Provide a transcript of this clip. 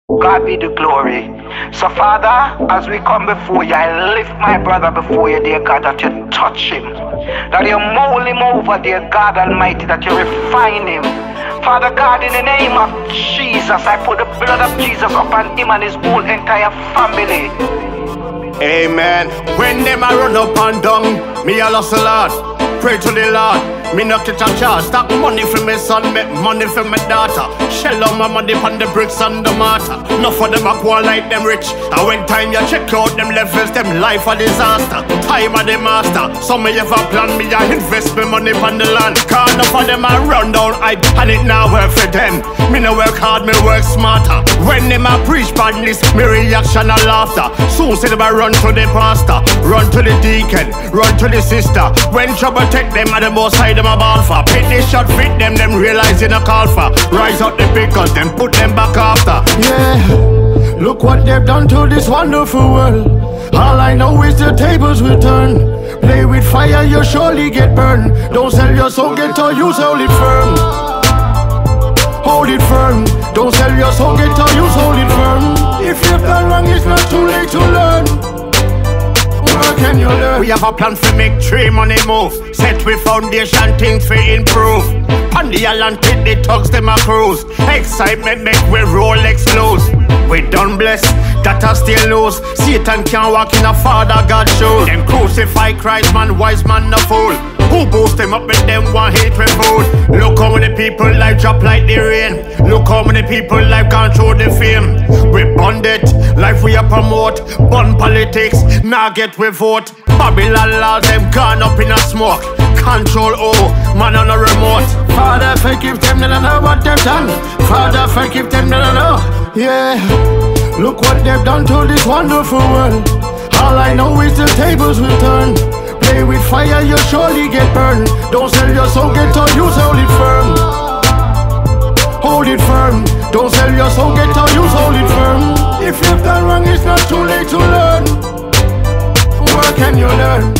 God be the glory. So Father, as we come before you, I lift my brother before you, dear God, that you touch him, that you mold him over, dear God Almighty, that you refine him. Father God, in the name of Jesus, I put the blood of Jesus upon him and his whole entire family. Amen. When them a run up and down, me a lost a lot. Pray to the Lord. Me no catch a charge. Stack money for my son, make money for my daughter. Shell out my money on the bricks and the mortar. No for them a poor like them rich. And when time you check out them levels, them life a disaster. Time a the master. Some me ever plan me a invest me money on the land. Cause enough of them a run down hype and it now work for them. Me no work hard, me work smarter. When them a preach badness, me reaction a laughter. Soon say them a run to the pastor, run to the deacon, run to the sister. When trouble take them at the most side them a ball for. Pick this shot, fit them realize in a call for. Rise up the pickers, them put them back after. Yeah, look what they've done to this wonderful world. All I know is the tables will turn. Play with fire, you surely get burned. Don't sell your soul, get or use, hold it firm. Hold it firm. Don't sell your soul, get or use, hold it firm. If you've done wrong, it's not too late to learn. What can you learn? We have a plan for make tree money move. Set with foundation, things for improve. On the Atlantic, the thugs them a cruise. Excitement make we Rolex lose. We done blessed, that I still lose. Satan can't walk in a Father God shoes. Them crucify Christ, man, wise man, no fool. Who boost them up with them one hate with food? Look how many people life drop like the rain. Look how many people life gone through the fame. We bond it, life we a promote. Bun politics, now get we vote. Babylon laws, them gone up in a smoke. Control man on a remote. Father, forgive them, they don't know what they've done. Father, forgive them, they don't know. Yeah, look what they've done to this wonderful world. All I know is the tables will turn. Play with fire, you surely get burned. Don't sell your soul, get or use, hold it firm. Hold it firm. Don't sell your soul, get or use, hold it firm. If you've done wrong, it's not too late to learn. What can you learn?